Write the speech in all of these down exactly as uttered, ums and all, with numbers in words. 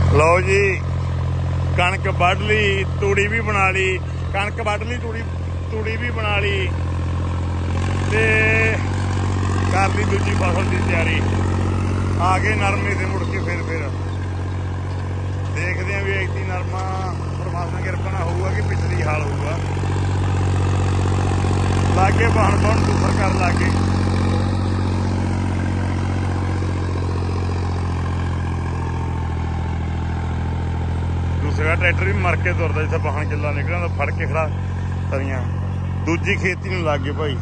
लो जी कणक वढ़ ली, तूड़ी भी बना ली, कणक वढ़ ली, तूड़ी तूड़ी भी बना ली ते कर ली दूजी फसल की तैयारी। आ गए नरमे से मुड़ के फिर फिर देखते हैं भी एक नरमा परमात्मा किरपा ना होगा कि पिछली हाल होगा। लागे बहन बहन दूसर कर लागे दूसरा ट्रैक्टर भी मर के तुरदा जिथे बाहन किला निकलिया फड़ के खड़ा तरियां। दूजी खेती नूं लग गए भाई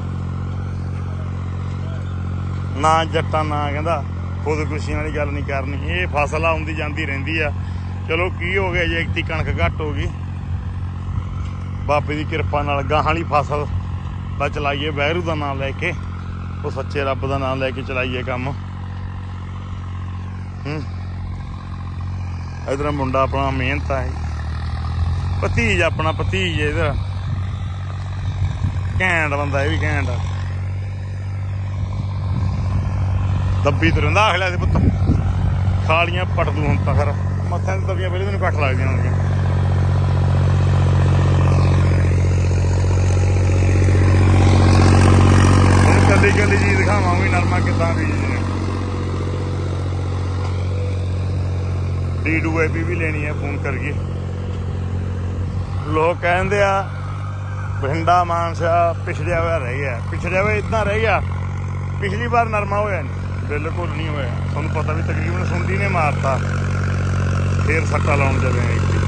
ना जट्टा ना कहंदा खुदकुशी वाली गल नहीं करनी। ये फसल आउंदी जांदी रहिंदी आ। चलो की हो गया जे इकती कणक घट हो गई बाबे की किरपा नाल गाहां वाली फसल दा चलाइए वैरू का नाम लैके वो सच्चे रब का नाम लैके चलाइए काम। इधर मुंडा अपना मेहनत है भतीज अपना भतीज इधर घैंट बंदा ये भी घैंट दब्बी तो रहा आखलिया पुत खालियां पट दू हम तो फिर मत्थे दबियां पहले तेन घट लगदियां होंदियां। कली कली चीज दिखावा भी नरमा किदा बीजने। डी डू ए पी भी लेनी है फोन करिए। लोग कहते आ बठिंडा मानसा पिछड़िया हुआ रह गया, पिछड़िया हुआ इतना रह गया। पिछली बार नरमा होया नहीं, बिल्कुल नहीं होया। थोनू पता भी तकरीबन सुंडी ने मारता फिर सट्टा लाउन चले।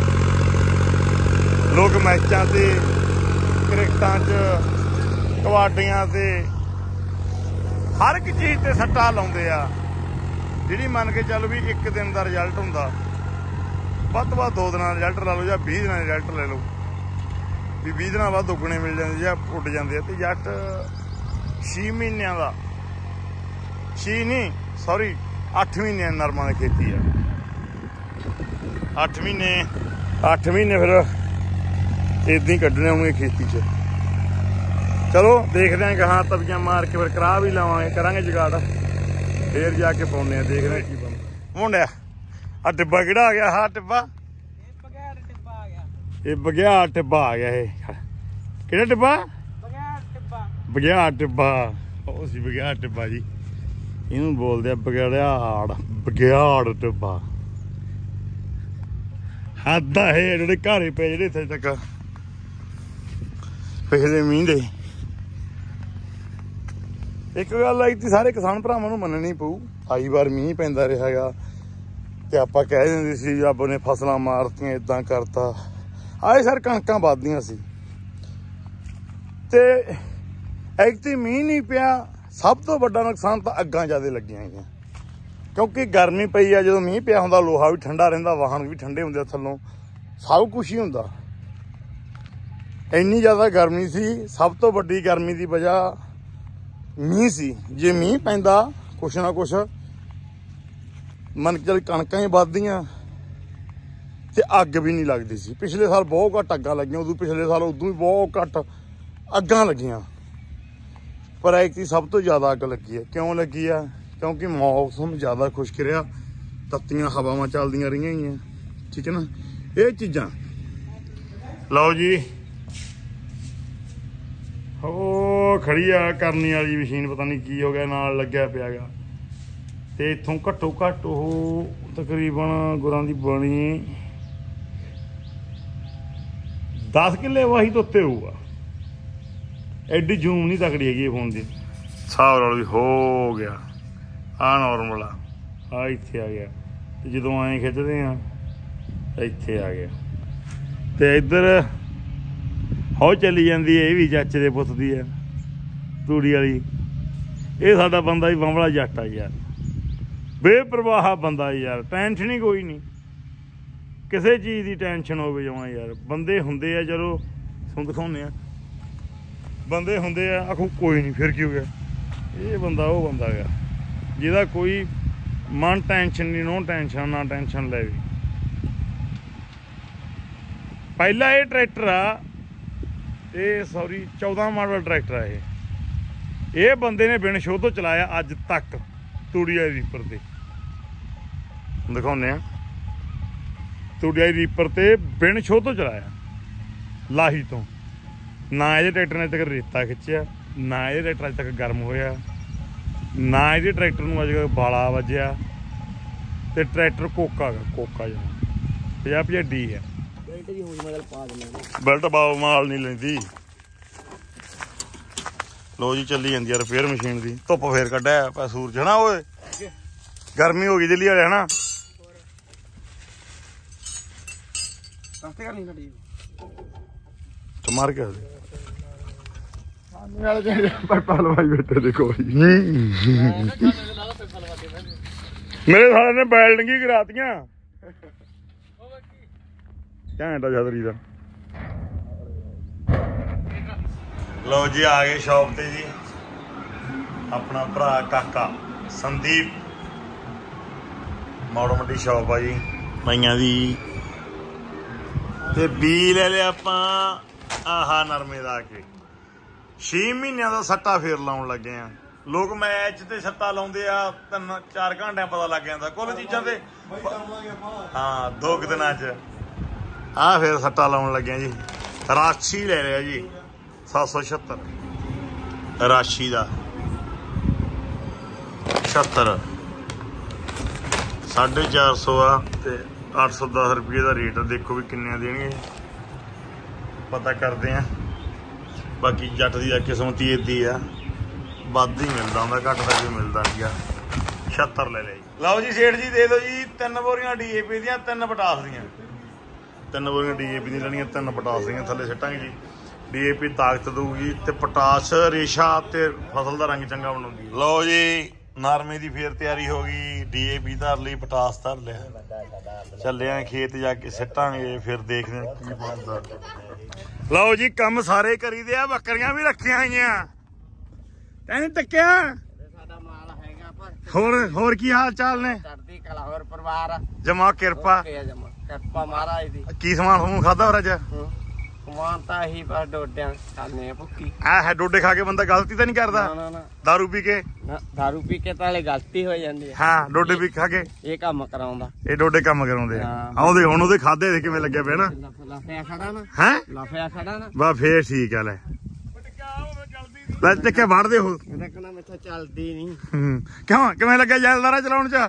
लोग मैचों से क्रिकेटा च कबड्डियां से हर एक चीज़ से सट्टा लाउंदे आ जिहड़ी मन के चल भी एक दिन का रिजल्ट हुंदा वध तो वध दो दिन रिजल्ट ला लो या बीस दिन रिजल्ट ले लो भी बीस दिन बाद दुगने मिल जाते या उड जाते। तो जट छे महीनों का छे नहीं सॉरी अठ महीने नरमा की खेती है। अठ महीने अठ महीने फिर इदा ही कड्ढने होंगे खेती च। चलो देखते हैं कहाँ तबियां मार के फिर करा भी लावे करांगे जुगाड़ फिर जाके पाने देख रहे की बनता। मुंडिया आ टिब्बा किहड़ा आ गया? हा टिब्बा ये बघियाड़ टिब्बा आ गया। ये किहड़ा टिब्बा? बघियाड़ टिब्बा ओ सी बघियाड़ टिब्बा जी इनू बोलते आ बघियाड़ बघियाड़ टिब्बा। हद है जेह्ड़े घर पे जेह्ड़े इत्थे तक पिछले मींह दे। एक गल आई थी सारे किसान भरावां नूं मननी पऊ। आई बार मींह पैंदा रहा गा ते आपां कह दिंदे सी रब ने फसलां मारतियां इदां करता। आए सर कणकां वधदियां सी ते ऐकती मींह नहीं पिया। सब तो वड्डा नुकसान तो अग्गां ज़्यादा लगियां गईयां क्योंकि गर्मी पई आ। जदों मींह पिया हुंदा लोहा भी ठंडा रहिंदा, वाहन भी ठंडे हुंदे थल्लों, सब कुछ ही हुंदा। इन्नी ज़्यादा गर्मी सी। सब तो वड्डी गर्मी की वजह मींह सी। जे मींह पैंदा कुछ ना कुछ मन चल कणकां ही वधदियां ते अग भी नहीं लगदी सी। पिछले साल बहुत घट अग्गां लगियां, उदों पिछले साल उदों भी बहुत घट अग्गां लगियां। पर ऐतकी सब तो ज़्यादा अग लगी है। क्यों लगी है? क्योंकि मौसम ज़्यादा खुश्क रहा, तत्तियां हवावां चलदियां रहियां। ठीक है ना, ये चीज़ां। लो जी हो खड़ी आ करनी वाली मशीन, पता नहीं की हो गया नाल लग्या पिया गा। ते इत्थों घट्टो घट्ट ओह तकरीबन गुरां दी बनी दस किले वाही तो उत्ते होऊगा। एडी जूम नहीं तकड़ी हैगी फोन की। हिसाब नाल भी हो गया आ नॉर्मल आ आ इत्थे आ गया। ते जदों ऐ खिचदे आ इत्थे आ गया। ते इधर हो चली जाती है। ये भी चाचे दे पुत दी है तूड़ी वाली। ये साडा बंदा ही बंबला जट आ यार, बेपरवाह बंदा यार। टेंशन ही कोई नहीं, किसी चीज़ की टेंशन हो जमा यार। बंदे हुंदे आ चलो तुहानूं दिखाउने आ, बंदे हुंदे आ आखो कोई नहीं फिर की हो गया। ये बंदा वो बंदा गया जिहदा कोई मन टेंशन नहीं, नो टेंशन ना टेंशन ले। पहला ये ट्रैक्टर आ ये सॉरी चौदह मॉडल ट्रैक्टर है। ये बंदे ने बिन शो तो चलाया अज तक तूड़ी वाली रीपर से। दिखाने ਤੂੜੀ ਰੀਪਰ ਤੇ ਬਿਨ ਛੋਹ ਤੋਂ ਚਲਾਇਆ ਲਾਹੀ ਤੋਂ। ਨਾ ਇਹਦੇ ਟਰੈਕਟਰ ਨੇ ਤੱਕ ਰੇਤਾ ਖਿੱਚਿਆ, ਨਾ ਇਹਦੇ ਟਰੈਕਟਰ ਅੱਜ ਤੱਕ ਗਰਮ ਹੋਇਆ, ਨਾ ਇਹਦੇ ਟਰੈਕਟਰ ਨੂੰ ਅੱਜ ਬਾਲਾ ਵੱਜਿਆ। ਤੇ ਟਰੈਕਟਰ ਕੋਕਾ ਗਾ ਕੋਕਾ ਜਿਹਾ ਪੰਜਾਹ ਪੰਜਾਹ ਡੀ ਹੈ। ਬੈਲਟ ਬਾਬ ਮਾਲ ਨਹੀਂ ਲੈਂਦੀ। ਲੋ ਜੀ ਚੱਲੀ ਜਾਂਦੀ ਆ ਰਿਪੇਅਰ ਮਸ਼ੀਨ ਦੀ। ਧੁੱਪ ਫੇਰ ਕੱਢਿਆ ਪਾ ਸੂਰਜ ਹਨਾ, ਓਏ ਗਰਮੀ ਹੋ ਗਈ ਦਿੱਲੀ ਵਾਲੇ ਹਨਾ। ਮਾਰ ਕੇ ਮੇਰੇ ਸਾਲੇ ਨੇ ਬੈਲਡਿੰਗ ਹੀ ਕਰਾਤੀਆਂ ਘੰਟਾ ਛਤਰੀ ਦਾ। ਲਓ ਜੀ ਆ ਗਏ ਸ਼ੌਪ ਤੇ ਜੀ, ਆਪਣਾ ਭਰਾ ਕਾਕਾ ਸੰਦੀਪ। ਮੌੜ ਮੰਡੀ ਸ਼ੌਪ ਆ ਜੀ ਮਾਈਆਂ ਦੀ। ਤੇ ਬੀ ਲੈ ਲਿਆ ਆਪਾਂ ਆਹਾ ਨਰਮੇ ਦਾ ਆ ਕੇ। ਛੇ ਮਹੀਨਿਆਂ ਦਾ ਸੱਟਾ ਫੇਰ ਲਾਉਣ ਲੱਗੇ ਆ। ਲੋਕ ਮੈਚ ਤੇ ਸੱਟਾ ਲਾਉਂਦੇ ਆ ਤਿੰਨ ਚਾਰ ਘੰਟਿਆਂ ਪਤਾ ਲੱਗ ਜਾਂਦਾ ਕੁੱਲ ਚੀਜ਼ਾਂ ਤੇ। ਹਾਂ ਦੋ ਕੁ ਦਿਨਾਂ ਚ ਆ ਫੇਰ ਸੱਟਾ ਲਾਉਣ ਲੱਗੇ ਜੀ। ਰਾਸ਼ੀ ਲੈ ਲਿਆ ਜੀ ਸੱਤ ਸੌ ਛੱਤਰ ਰਾਸ਼ੀ ਦਾ ਛੱਤਰ ਸਾਢੇ ਚਾਰ ਸੌ ਆ ਤੇ ਅੱਠ ਸੌ ਦਸ ਰੁਪਏ ਦਾ ਰੇਟ। ਦੇਖੋ ਵੀ ਕਿੰਨੇ ਦੇਣਗੇ, ਪਤਾ ਕਰਦੇ ਆ। ਬਾਕੀ ਜੱਟ ਦੀ ਕਿਸਮਤ ਹੀ ਏਦੀ ਆ, ਵੱਧ ਹੀ ਮਿਲਦਾ ਹੁੰਦਾ, ਘੱਟ ਤਾਂ ਕੋਈ ਮਿਲਦਾ ਨਹੀਂ ਆ। ਛੱਤਰ ਲੈ ਲਿਆ ਜੀ। ਲਓ ਜੀ ਸੇਠ ਜੀ ਦੇ ਦਿਓ ਜੀ ਤਿੰਨ ਬੋਰੀਆਂ ਡੀ ਏ ਪੀ ਦੀਆਂ, ਤਿੰਨ ਪਟਾਸ ਦੀਆਂ। ਤਿੰਨ ਬੋਰੀਆਂ ਡੀ ਏ ਪੀ ਦੀਆਂ ਲੈਣੀਆਂ, ਤਿੰਨ ਪਟਾਸ ਦੀਆਂ ਥੱਲੇ ਸਿੱਟਾਂਗੇ ਜੀ। ਡੀ ਏ ਪੀ ਤਾਕਤ ਦਊਗੀ ਤੇ ਪਟਾਸ ਰੇਸ਼ਾ ਤੇ ਫਸਲ ਦਾ ਰੰਗ ਚੰਗਾ ਬਣਾਉਂਦੀ। ਲਓ ਜੀ ਨਰਮੇ ਦੀ ਫੇਰ ਤਿਆਰੀ ਹੋ ਗਈ। ਡੀ ਏ ਪੀ ਧਰ ਲਈ, ਪਟਾਸ ਧਰ ਲਿਆ। ਚੱਲੇ ਆਂ ਖੇਤ ਜਾ ਕੇ ਸਿੱਟਾਂਗੇ, ਫਿਰ ਦੇਖਦੇ ਆ ਕੀ ਬਣਦਾ। ਲਓ ਜੀ ਕੰਮ ਸਾਰੇ ਕਰੀਦੇ ਆ। ਬੱਕਰੀਆਂ ਵੀ ਰੱਖੀਆਂ ਹੋਈਆਂ। ਤੈਨੂੰ ਟੱਕਿਆ ਹੋਰ ਹੋਰ ਕੀ ਹਾਲ ਚਾਲ ਨੇ? ਚੜ੍ਹਦੀ ਕਲਾ ਹੋਰ ਪਰਿਵਾਰ ਜਮਾ ਕਿਰਪਾ ਕਿਰਪਾ ਮਹਾਰਾਜ ਦੀ। ਕੀ ਸਮਾਨ ਤੁਹਾਨੂੰ ਖਾਦਾ ਹੋਰ ਅੱਜ? ਸਮਾਨ ਤਾਂ ਇਹੀ ਬਸ ਡੋਡਿਆਂ ਖਾਣੇ ਆ ਭੁੱਕੀ। ਆ ਹੈ ਡੋਡੇ ਖਾ ਕੇ ਬੰਦਾ ਗਲਤੀ ਤਾਂ ਨਹੀਂ ਕਰਦਾ? ਨਾ ਨਾ ਦਾਰੂ ਪੀ ਕੇ? ਦਾਰੂ ਪੀ ਕੇ ਤਾਂ ਹਲੇ ਗਲਤੀ ਹੋ ਜਾਂਦੀ ਹੈ। ਹਾਂ ਡੋਡੇ ਵੀ ਖਾ ਕੇ ਇਹ ਕੰਮ ਕਰਾਉਂਦਾ। ਇਹ ਡੋਡੇ ਕੰਮ ਕਰਾਉਂਦੇ ਆ। ਆਉਂਦੇ ਹੁਣ ਉਹਦੇ ਖਾਦੇ ਦੇ ਕਿਵੇਂ ਲੱਗਿਆ ਪਿਆ ਨਾ? ਲਾਫਿਆ ਖੜਾ ਨਾ ਹੈ ਲਾਫਿਆ ਖੜਾ ਨਾ ਬਾ ਫੇਰ ਠੀਕ ਆ। ਲੈ ਲੈ ਚੱਕੇ ਵੜਦੇ ਹੋ ਰੱਖਣਾ ਮੈਥੋਂ ਚੱਲਦੀ ਨਹੀਂ। ਹੂੰ ਕਿਉਂ ਕਿਵੇਂ ਲੱਗਿਆ ਜੈਲਦਾਰਾ ਚਲਾਉਣ ਚ?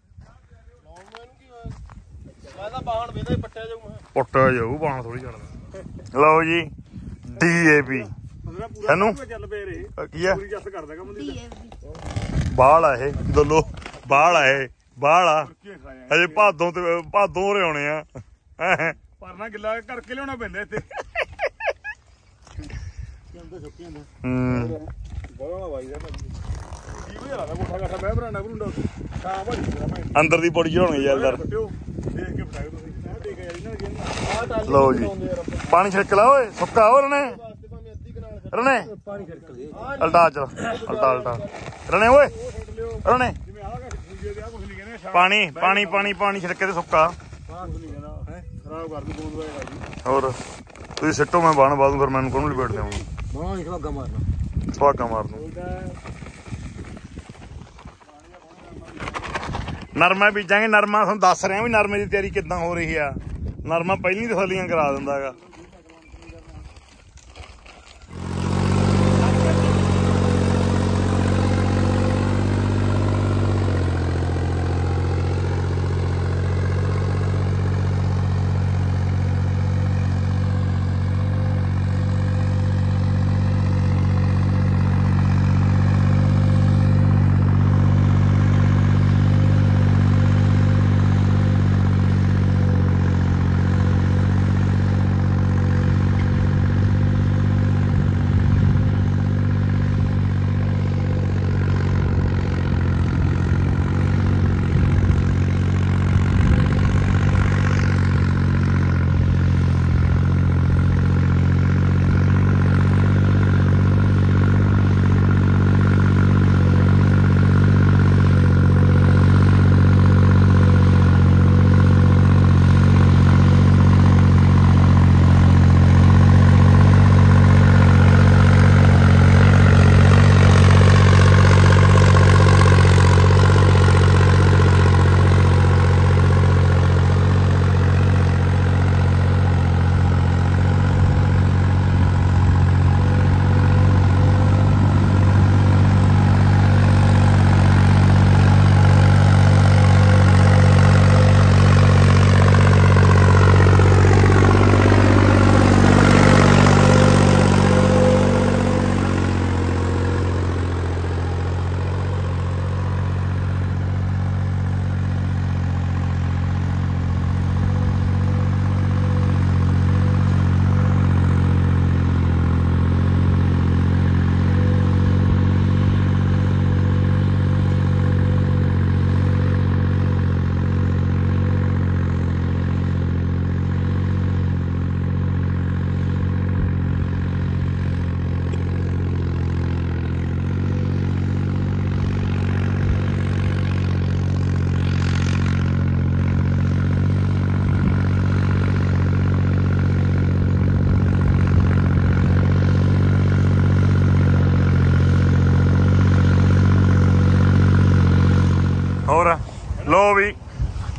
ਪੁੱਟਿਆ ਜਾਊ ਬਾਣ ਥੋੜੀ ਚੜਦਾ। ਲਓ ਜੀ ਡੀ ਏ ਪੀ ਸਾਨੂੰ ਕੀ ਆ? ਬਾਲ ਆ ਇਹ ਦੋਲੋ ਬਾਲ ਆ ਇਹ ਬਾਲ ਆ ਅਜੇ ਭਾਦੋਂ ਤੇ ਭਾਦੋਂ ਰੇ ਆਉਣੇ ਆ। ਪਰਨਾ ਗਿੱਲਾ ਕਰਕੇ ਲਿਆਉਣਾ ਪੈਂਦਾ ਇੱਥੇ। ਅੰਦਰ ਦੀ ਪੌੜੀ ਚੜਾਉਣੀ ਯਾਰ। ਲਓ ਜੀ ਪਾਣੀ ਛਿੜਕ ਲਾ ਓਏ ਸੁੱਕਾ ਹੋ ਰਣੇ ਰਣੇ ਅਲਟਾ ਚਲ ਅਲਟਾ ਅਲਟਾ ਰਣੇ ਓਏ ਰਣੇ ਪਾਣੀ ਪਾਣੀ ਪਾਣੀ ਪਾਣੀ ਛਿੜਕੇ ਤੇ ਸੁੱਕਾ। ਹੋਰ ਤੁਸੀਂ ਸਿੱਟੋ ਮੈਂ ਬਾਣ ਬਾਦੂ ਫਿਰ ਮੈਨੂੰ ਕੋਣ ਲਪੇਟ ਦੇਵਾਂਗਾ। ਸੁਹਾਗਾ ਮਾਰ ਦੂੰ। ਨਰਮਾ ਬੀਜਾਂਗੇ। ਨਰਮਾ ਤੁਹਾਨੂੰ ਦੱਸ ਰਿਹਾ ਵੀ ਨਰਮੇ ਦੀ ਤਿਆਰੀ ਕਿੱਦਾਂ ਹੋ ਰਹੀ ਆ। ਨਰਮਾ ਪਹਿਲੀ ਤਸੱਲੀਆਂ ਕਰਾ ਦਿੰਦਾ ਹੈਗਾ।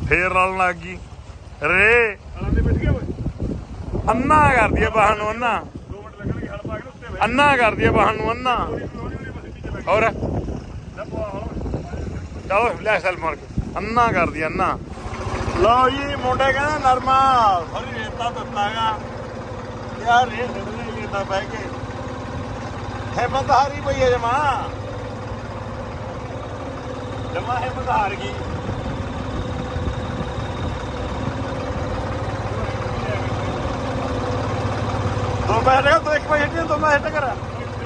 ਫੇਰ ਰਲਣ ਲੱਗ ਗਈ ਰੇ ਅੰਨਾ ਕਰਦੀ ਆ ਬਾਹਨ ਨੂੰ ਅੰਨਾ ਅੰਨਾ ਕਰਦੀ ਆ ਬਾਹਨ ਨੂੰ ਅੰਨਾ ਹੋਰ ਚਲੋ ਲੈ ਸੈਲ ਮਾਰ ਕੇ ਅੰਨਾ ਕਰਦੀ ਅੰਨਾ। ਲਓ ਜੀ ਮੁੰਡੇ ਕਹਿੰਦਾ ਨਰਮਾ ਸਾਰੀ ਰੇਤਾ ਦਿੱਤਾ ਗਾ ਯਾਰ ਰੇਤ ਛੱਡਣੀ ਰੇਤਾ ਬਹਿ ਕੇ ਹਿੰਮਤ ਹਾਰੀ ਪਈ ਹੈ ਜਮਾ ਜਮਾ ਹਿੰਮਤ ਹਾਰ ਗਈ। ਦੋ ਪੈਸੇ ਲਗਾ ਦੋ ਇੱਕ ਪੈਸੇ ਹੱਟੀ ਦੋ ਪੈਸੇ ਹੱਟ ਕਰਾ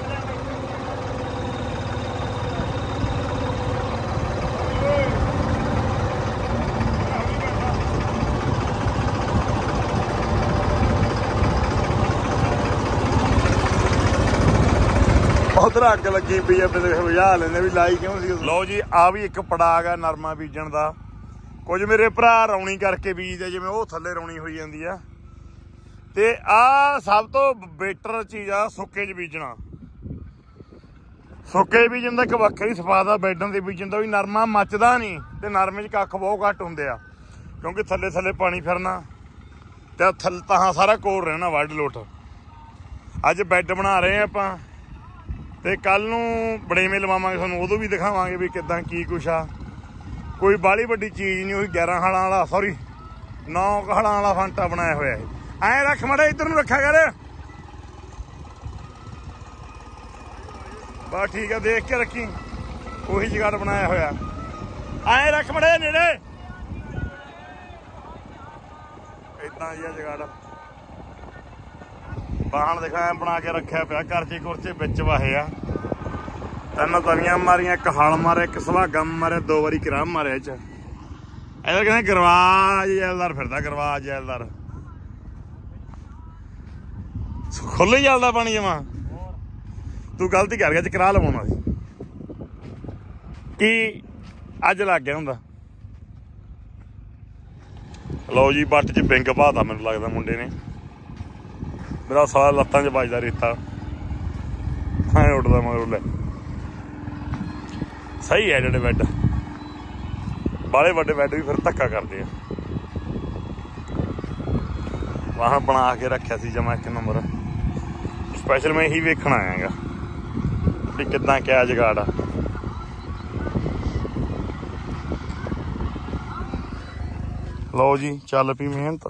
ਉਧਰ ਅੱਗ ਲੱਗੀ ਪਈ ਆ ਬੁਝਾ ਲੈਂਦੇ ਵੀ ਲਾਈ ਕਿਉਂ ਸੀ। ਲਓ ਜੀ ਆ ਵੀ ਇੱਕ ਪੜਾਗ ਆ ਨਰਮਾ ਬੀਜਣ ਦਾ। ਕੁਝ ਮੇਰੇ ਭਰਾ ਰੌਣੀ ਕਰਕੇ ਬੀਜਦੇ ਜਿਵੇਂ ਉਹ ਥੱਲੇ ਰੌਣੀ ਹੋਈ ਜਾਂਦੀ ਆ ਤੇ ਆ ਸਭ ਤੋਂ ਬੈਟਰ ਚੀਜ਼ ਆ ਸੁੱਕੇ 'ਚ ਬੀਜਣਾ। ਸੁੱਕੇ ਬੀਜਣ ਦਾ ਇੱਕ ਵੱਖਰੀ ਸਵਾਦ ਆ ਬੈਡਾਂ ਤੇ ਬੀਜਣ ਦਾ ਵੀ ਨਰਮਾ ਮੱਚਦਾ ਨਹੀਂ ਤੇ ਨਰਮੇ 'ਚ ਕੱਖ ਬਹੁਤ ਘੱਟ ਹੁੰਦੇ ਆ ਕਿਉਂਕਿ ਥੱਲੇ ਥੱਲੇ ਪਾਣੀ ਫਿਰਨਾ ਤੇ ਥੱਲੇ ਤਾਂ ਸਾਰਾ ਕੋਰ ਰਹਿਣਾ ਵੱਢ ਲੋਟ। ਅੱਜ ਬੈੱਡ ਬਣਾ ਰਹੇ ਆ ਆਪਾਂ ਤੇ ਕੱਲ ਨੂੰ ਬੜੇਵੇਂ ਲਵਾਵਾਂਗੇ ਤੁਹਾਨੂੰ ਉਦੋਂ ਵੀ ਦਿਖਾਵਾਂਗੇ ਵੀ ਕਿੱਦਾਂ ਕੀ ਕੁਛ ਆ। ਕੋਈ ਬਾਹਲੀ ਵੱਡੀ ਚੀਜ਼ ਨਹੀਂ ਉਹੀ ਗਿਆਰਾਂ ਹਾਲਾਂ ਵਾਲਾ ਸੌਰੀ ਨੌ ਹਾਲਾਂ ਵਾਲਾ ਫਾਂਟਾ ਬਣਾਇਆ ਹੋਇਆ ਹੈ। ਐਂ ਰੱਖ ਮੜਾ ਇੱਧਰ ਨੂੰ ਰੱਖਿਆ ਕਰ ਬਸ ਠੀਕ ਆ ਦੇਖ ਕੇ ਰੱਖੀ ਉਹੀ ਜਗਾੜ ਬਣਾਇਆ ਹੋਇਆ। ਐਂ ਰੱਖ ਮੜੇ ਨੇੜੇ ਏਦਾਂ ਜਿਹਾ ਜਗਾੜ ਬਾਹਣ ਦਿਖਾਇਆ ਬਣਾ ਕੇ ਰੱਖਿਆ ਪਿਆ ਕਰਚੇ ਕੁਰਚੇ ਵਿੱਚ ਵਾਹੇ ਆ। ਤਿੰਨ ਤਵੀਆਂ ਮਾਰੀਆਂ ਇੱਕ ਹਲ ਮਾਰਿਆ ਇੱਕ ਸੁਹਾਗਾ ਮਾਰਿਆ ਦੋ ਵਾਰੀ ਕਰਾਮ ਮਾਰਿਆ ਇਹ ਚ। ਇਹਦਾ ਕਹਿੰਦੇ ਗਰਵਾਜ ਜੈਲਦਾਰ ਫਿਰਦਾ ਗਰਵਾਜ ਜੈਲਦਾਰ ਖੁੱਲ੍ਹ ਚੱਲਦਾ ਪਾਣੀ ਜਮਾ। ਤੂੰ ਗਲਤੀ ਕਰ ਗਿਆ ਚ ਕਰਾ ਲਵਾਉਣਾ ਸੀ ਕੀ ਅੱਜ ਲੱਗ ਗਿਆ ਹੁੰਦਾ। ਲਓ ਜੀ ਬੱਟ ਚ ਬਿੰਗ ਪਾਤਾ ਮੈਨੂੰ ਲੱਗਦਾ ਮੁੰਡੇ ਨੇ। ਮੇਰਾ ਸਾਲਾ ਲੱਤਾਂ 'ਚ ਵੱਜਦਾ ਰੇਤਾ ਐਂ ਉੱਡਦਾ ਮਗਰ ਲੈ। ਸਹੀ ਹੈ ਜਿਹੜੇ ਬੈੱਡ ਬਾਹਲੇ ਵੱਡੇ ਬੈੱਡ ਵੀ ਫਿਰ ਧੱਕਾ ਕਰਦੇ ਆ। ਵਾਹ ਬਣਾ ਕੇ ਰੱਖਿਆ ਸੀ ਜਮਾ ਇੱਕ ਨੰਬਰ। ਸਪੈਸ਼ਲ ਮੈਂ ਇਹੀ ਵੇਖਣ ਆਇਆ ਗਾ ਵੀ ਕਿੱਦਾਂ ਕਿਆ ਜਗਾੜ ਆ। ਲਓ ਜੀ ਚੱਲ ਪਈ ਮਿਹਨਤ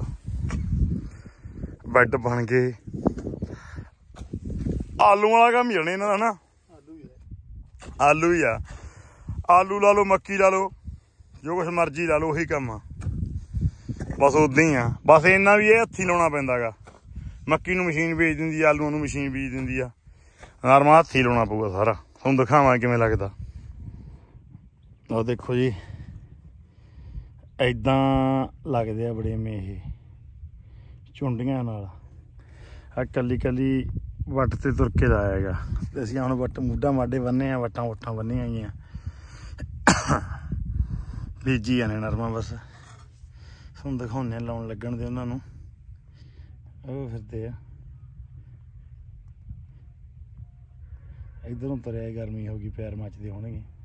ਬੈੱਡ ਬਣ ਗਏ। ਆਲੂ ਵਾਲਾ ਕੰਮ ਹੀ ਹੋਣਾ ਇਹਨਾਂ ਦਾ ਨਾ। ਆਲੂ ਹੀ ਆ ਆਲੂ ਲਾ ਲਓ ਮੱਕੀ ਲਾ ਲਓ ਜੋ ਕੁਛ ਮਰਜ਼ੀ ਲਾ ਲਓ ਉਹੀ ਕੰਮ ਆ ਬਸ ਉਦਾਂ ਹੀ ਆ। ਬਸ ਇੰਨਾ ਵੀ ਇਹ ਹੱਥੀਂ ਲਾਉਣਾ ਪੈਂਦਾ ਗਾ। ਮੱਕੀ ਨੂੰ ਮਸ਼ੀਨ ਵੇਚ ਦਿੰਦੀ ਆ ਆਲੂਆਂ ਨੂੰ ਮਸ਼ੀਨ ਬੀਜ ਦਿੰਦੀ ਆ। ਨਰਮਾ ਹੱਥੀਂ ਲਾਉਣਾ ਪਊਗਾ ਸਾਰਾ। ਤੁਹਾਨੂੰ ਦਿਖਾਵਾਂ ਕਿਵੇਂ ਲੱਗਦਾ। ਉਹ ਦੇਖੋ ਜੀ ਏਦਾਂ ਲੱਗਦੇ ਆ ਬੜੇਵੇਂ ਇਹ ਝੁੰਡੀਆਂ ਨਾਲ। ਆ ਕੱਲੀ ਕੱਲੀ ਵੱਟ ਤੇ ਤੁਰ ਕੇ ਲਾਇਆ ਹੈਗਾ ਤੇ ਅਸੀਂ ਹੁਣ ਵੱਟ ਮੂਢਾ ਮਾਡੇ ਬੰਨੇ ਆ ਵੱਟਾਂ ਵੁੱਟਾਂ ਬੰਨੀਆਂ ਗਈਆਂ ਬੀਜੀ ਜਾਣੇ ਨਰਮਾ ਬਸ। ਤੁਹਾਨੂੰ ਦਿਖਾਉਂਦੇ ਲਾਉਣ ਲੱਗਣ ਦੇ ਉਹਨਾਂ ਨੂੰ ਉਹ ਫਿਰਦੇ ਆ ਇੱਧਰੋਂ ਤੁਰਿਆ ਗਰਮੀ ਹੋ ਗਈ ਪੈਰ ਮੱਚਦੇ ਹੋਣਗੇ।